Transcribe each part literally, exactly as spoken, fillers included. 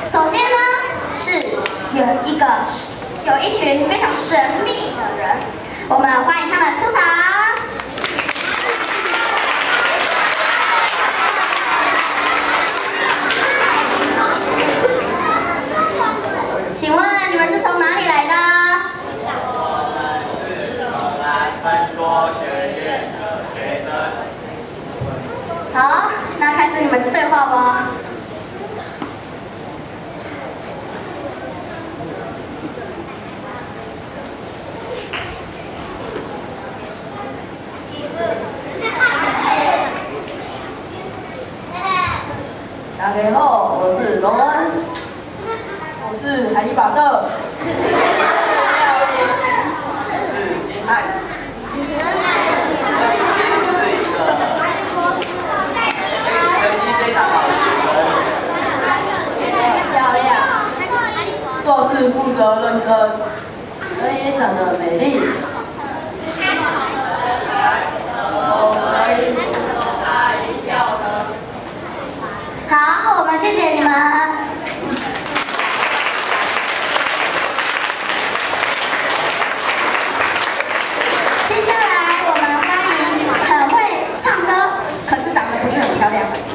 首先呢，是有一个有一群非常神秘的人，我们欢迎他们出场。请问你们是从哪里来的？ 我们是荷兰分多学院的学生。 好，那开始你们的对话吧。 大家好，我是龙恩，我是海利巴特， 我是金汉。这一节是一个成绩非常好的学生， 漂亮，做事负责认真，人也长得美丽。我可以投他一票的。 好，我们谢谢你们。接下来我们欢迎很会唱歌，可是长得不是很漂亮的。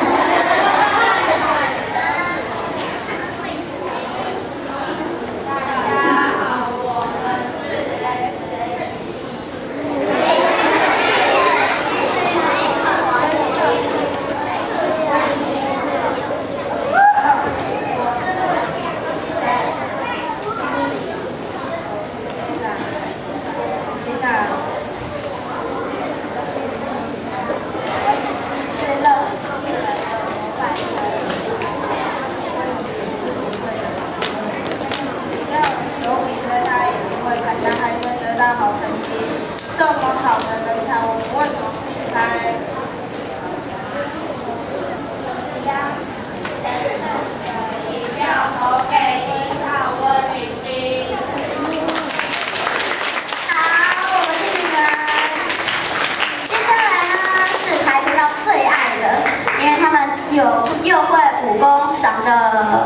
好成绩，这么好的人才，我们为什么不喜欢？一票投给一号温玲晶。 好，我们谢谢你们。接下来呢是跆拳道最爱的，因为他们有又会武功，长得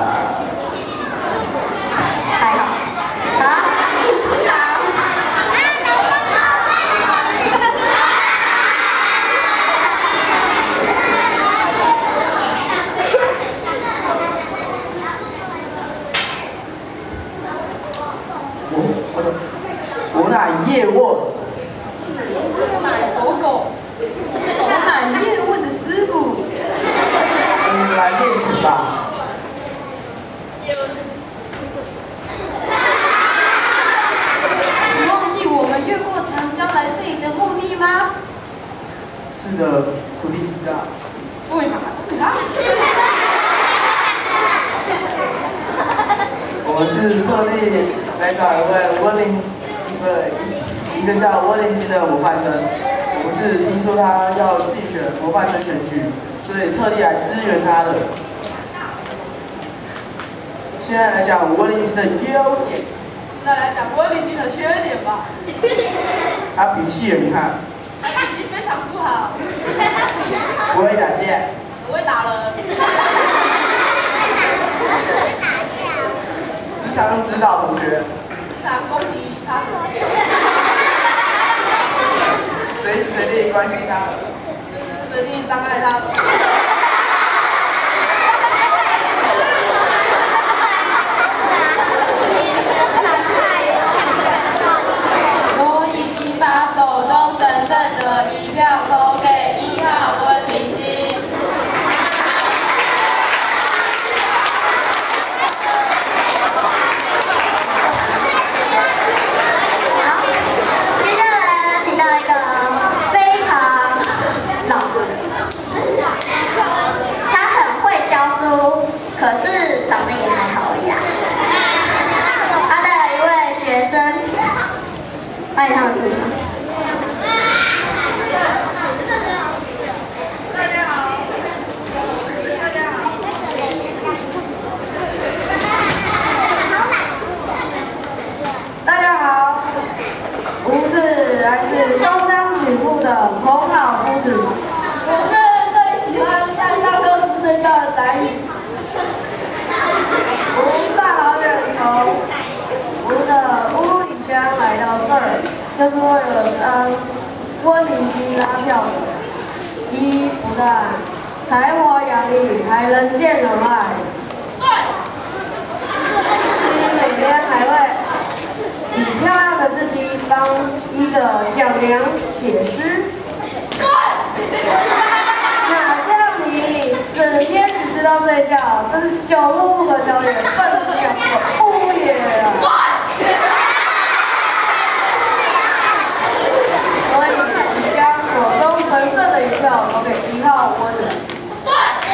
还好。好，请出场。 我乃叶问， 我乃走狗，我乃叶问的师傅。 我们来练习吧。 你忘记我们越过长江来这里的目的吗？ 是的，徒弟知道。 对嘛？啊？ 我们是特地来找一位温玲，一个一个叫温玲晶的模范生。我们是听说他要竞选模范生选举，所以特地来支援他的。现在来讲温玲晶的优点。 现在来讲温玲晶的缺点吧。 他脾气很悍。 他脾气非常不好。 不会打架。 不会打人。 时常指导同学， 时常攻击他， 随时随地关心他， 随时随地伤害他。所以请把手中神圣的一票投给一号温玲晶。 可是长得也还好而已啦。他带了一位学生，欢迎他们出场。 大家好，大家好。大家好，我是来自中央曲部的孔老夫子。我是最喜欢看上课不睡觉的宅女。 就是为了当温领巾拉票的。一不但才华洋溢，还人见人爱。对。一每天还会以漂亮的字迹帮一的讲梁写诗。对。哪像你，整天只知道睡觉，这是朽木不可雕也，笨不讲破，污也啊！对。所以，请将手中神圣的一票投给一号温人。对。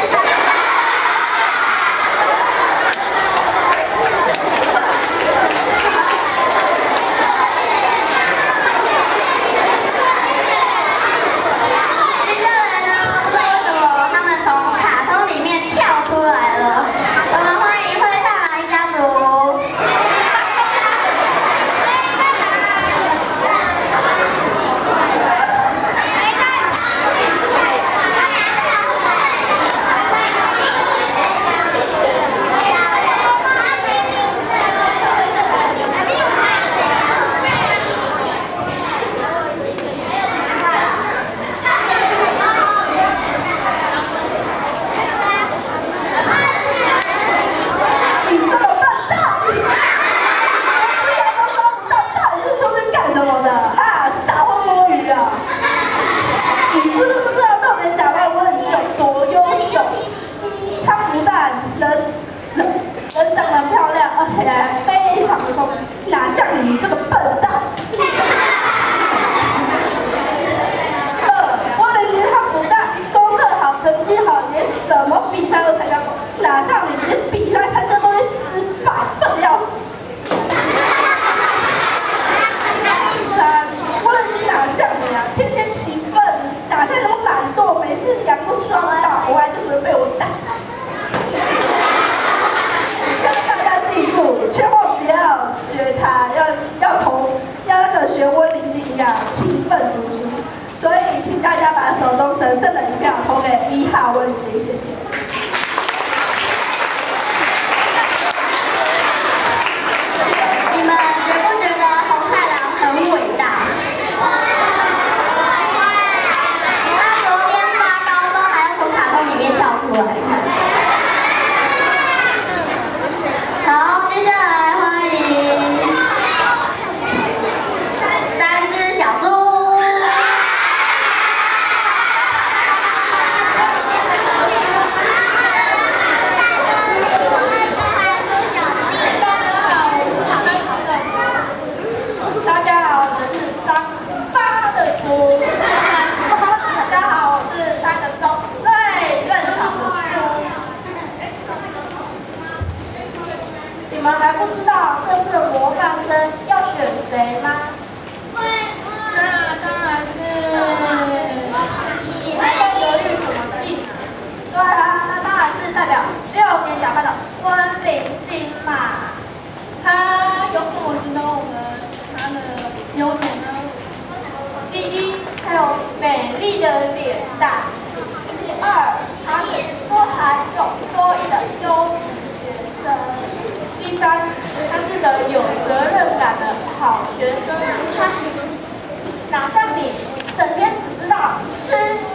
学温领巾一样勤奋读书，所以请大家把手中神圣的一票投给一号温领巾，谢谢。 你们觉不觉得红太狼很伟大？他昨天发高烧还要从卡通里面跳出来，看。好，接下来欢迎。 你们还不知道这次的模范生要选谁吗？ 那当然是。 你还在犹豫什么劲？对啊，那当然是代表六年甲班的温领巾嘛。 他有什么值得我们他的优点呢？第一， 他有美丽的脸蛋；第二，他是多才又多艺的优质学生。 第三，他是个有责任感的好学生。他哪像你，整天只知道吃